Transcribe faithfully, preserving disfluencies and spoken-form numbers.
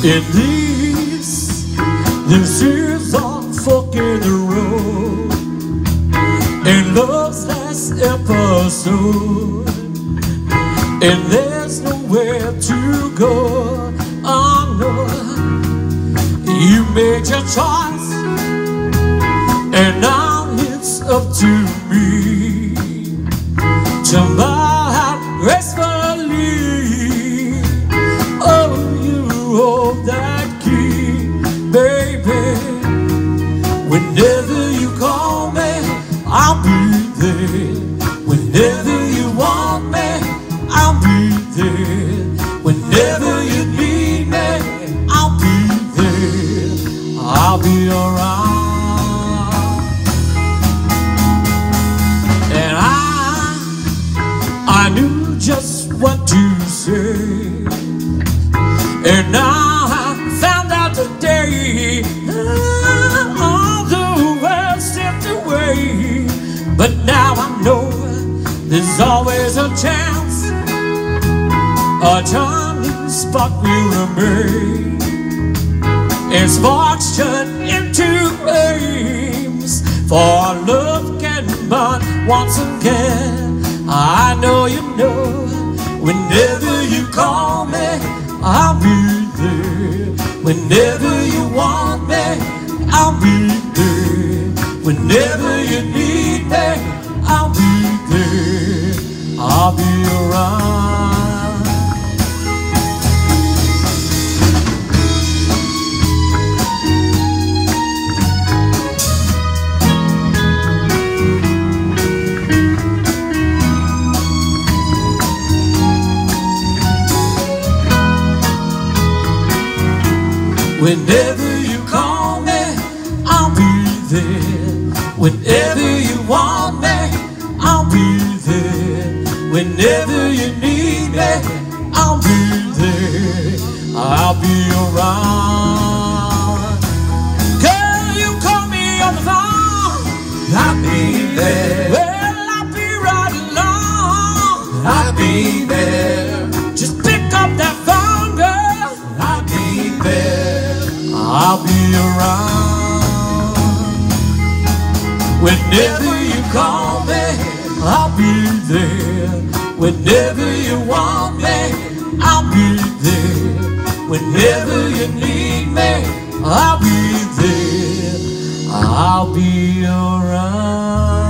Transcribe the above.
At least this is our fork in the road in love's last episode, and there's nowhere to go. Oh no, you made your choice, and now it's up to me to bow gracefully. Oh, you hold that key, baby. Whenever you call me, I'll be there. Whenever you want me, I'll be there. Whenever you need me, I'll be there. I'll be around. And I, I knew just what to say, and now I found out today that all the world slipped away. But now I know there's always a chance, a charming spot will remain, and sparks turn into flames, for love can burn once again. I know you know, whenever you call me, I'll be there. Whenever you want me, I'll be there. Whenever you need me, I'll be there. I'll be around. Whenever you call me, I'll be there. Whenever you want me, I'll be there. Whenever you need me, I'll be there. I'll be around. Girl, you call me on the phone, I'll be there. Well, I'll be right along, I'll be there. Just pick up that phone, girl, I'll be there. I'll be around. Whenever you call me, I'll be there. Whenever you want me, I'll be there. Whenever you need me, I'll be there. I'll be around.